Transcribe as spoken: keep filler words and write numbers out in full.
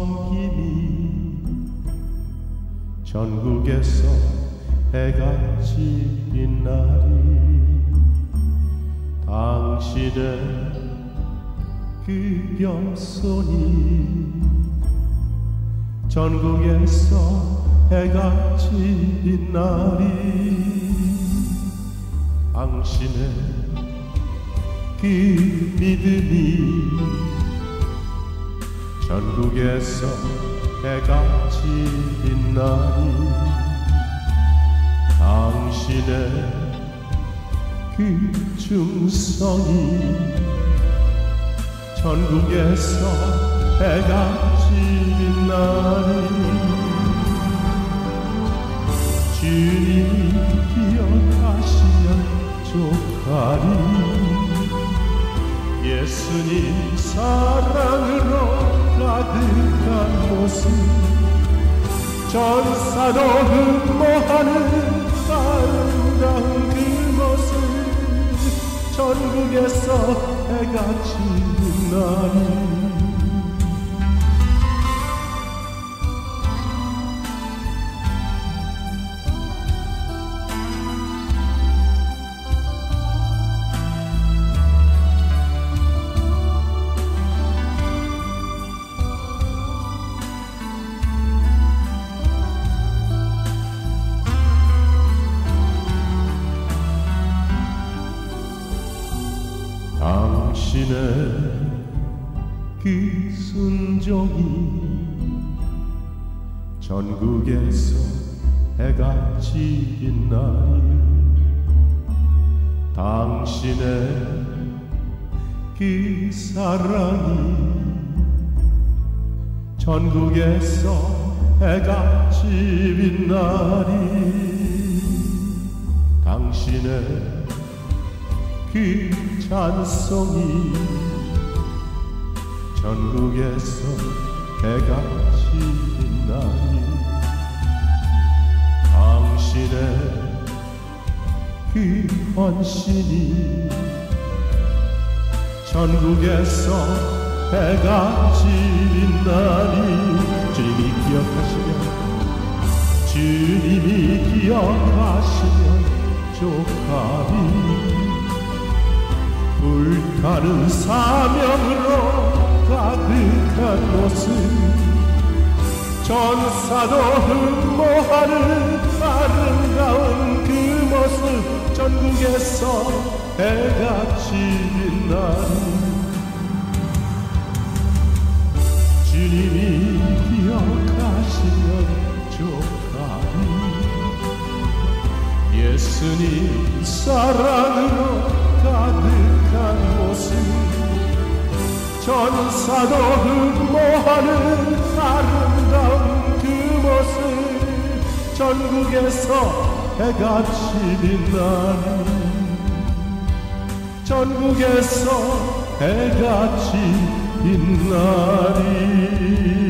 섬김이 전국에서 해같이 빛나리 당신의 그 병손이 전국에서 해같이 빛나리 당신의 그 믿음이 전국에서 해같이 빛나리 당신의 그 충성이 전국에서 해같이 빛나리 주님이 기억하시면 족하리 예수님 사랑으로 가득한 모습 전사도 흠모하는 아름다운 그 모습 전국에서 해같이 빛나리 당신의 그 순종이 전국에서 해같이 빛나리 당신의 그 사랑이 전국에서 해같이 빛나리 당신의 그 찬송이 전국에서 해같이 빛나리 당신의 그 헌신이 전국에서 해같이 빛나리 주님이 기억하시면 주님이 기억하시면 족하리 불타는 사명으로 가득한 모습 전사도 흠모하는 아름다운 그 모습 전국에서 해같이 빛나리 주님이 기억하시면 족하리 예수님 사랑으로 가득한 모습 전사도 흠모하는 아름다운 그 모습 전국에서 해같이 빛나리 전국에서 해같이 빛나리